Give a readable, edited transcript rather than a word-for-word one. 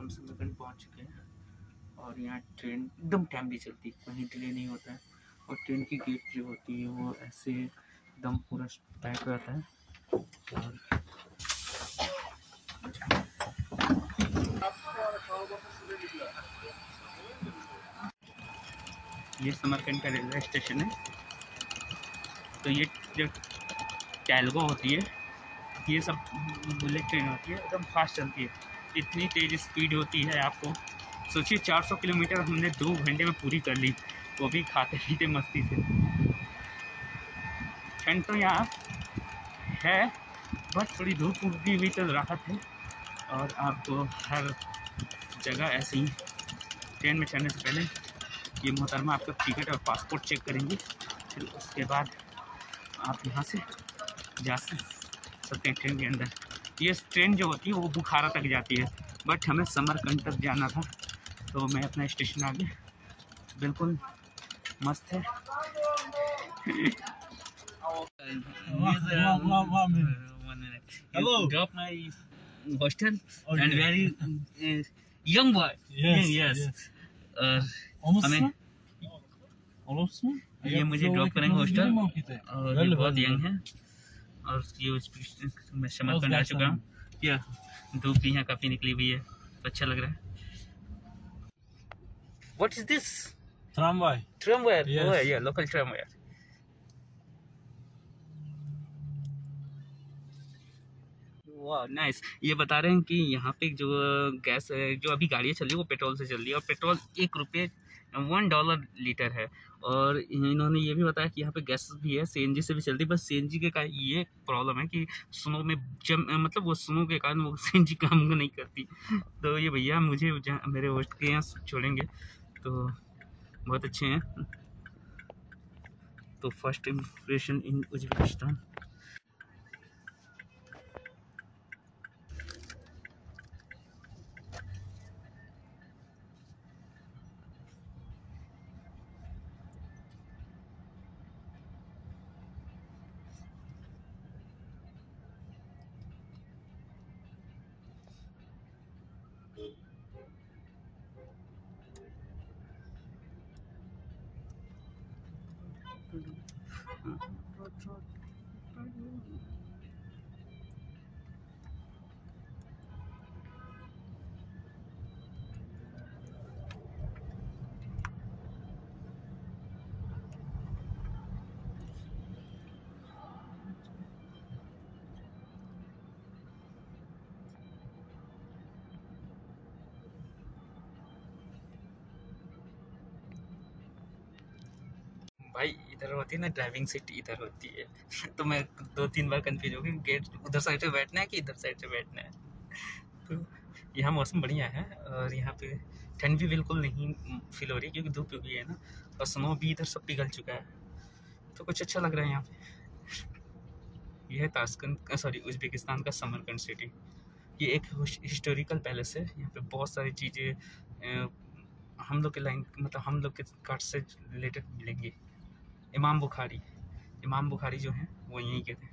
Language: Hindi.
हम समरकंद पहुंच चुके हैं और यहाँ ट्रेन एकदम टाइमली चलती है, कहीं डिले नहीं होता है। और ट्रेन की गेट जो होती है वो ऐसे एकदम पूरा पैक रहता है। और ये समरकंद का रेलवे स्टेशन है। तो ये जो कैलगो होती है, ये सब बुलेट ट्रेन होती है, एकदम फास्ट चलती है, इतनी तेज़ स्पीड होती है। आपको सोचिए 400 किलोमीटर हमने 2 घंटे में पूरी कर ली, वो भी खाते पीते मस्ती से। ठंड तो यहाँ है, बट थोड़ी धूप उगी हुई तो राहत है। और आपको हर जगह ऐसे ही ट्रेन में चढ़ने से पहले ये मोहतरमा आपका टिकट और पासपोर्ट चेक करेंगे, फिर उसके बाद आप यहाँ से जा सकते हैं ट्रेन के अंदर। ये ट्रेन जो होती है वो बुखारा तक जाती है, बट हमें समरकंद तक जाना था, तो मैं अपना स्टेशन आ गया, बिल्कुल मस्त है। Hello. Drop my hostel and very young boy. Yes. हमें ये मुझे ड्रॉप करेंगे हॉस्टल, और ये बहुत यंग है। और ये मैं समरकंद आ चुका हूँ। क्या धूप भी यहाँ काफ़ी निकली हुई है, तो अच्छा लग रहा है। What is this? Tramway. Tramway. Yes. Oh yeah, local tramway. वाह नाइस। ये बता रहे हैं कि यहाँ पे जो गैस जो अभी गाड़ियाँ चल रही है वो पेट्रोल से चल रही है, और पेट्रोल $1 लीटर है। और इन्होंने ये भी बताया कि यहाँ पे गैस भी है, सीएनजी से भी चलती है। बस सीएनजी के का ये प्रॉब्लम है कि स्नो में मतलब वो स्नो के कारण वो सीएनजी काम नहीं करती। तो ये भैया मुझे मेरे होस्ट के यहाँ छोड़ेंगे, तो बहुत अच्छे हैं। तो फर्स्ट इम्प्रेशन इन उज्बेकिस्तान। भाई इधर होती है ना ड्राइविंग सीट, इधर होती है। तो मैं 2-3 बार कंफ्यूज हो गई, गेट उधर साइड से बैठना है कि इधर साइड से बैठना है। तो यहाँ मौसम बढ़िया है, और यहाँ पे ठंड भी बिल्कुल नहीं फील हो रही, क्योंकि धूप भी है ना, और स्नो भी इधर सब पिघल चुका है, तो कुछ अच्छा लग रहा है यहाँ पे। यह है ताशकंद, सॉरी उज्बेकिस्तान का समरकंद सिटी। ये एक हिस्टोरिकल पैलेस है। यहाँ पे बहुत सारी चीज़ें हम लोग के लाइन मतलब हम लोग के कास्ट से रिलेटेड मिलेंगी। इमाम बुखारी जो हैं वो यहीं के थे।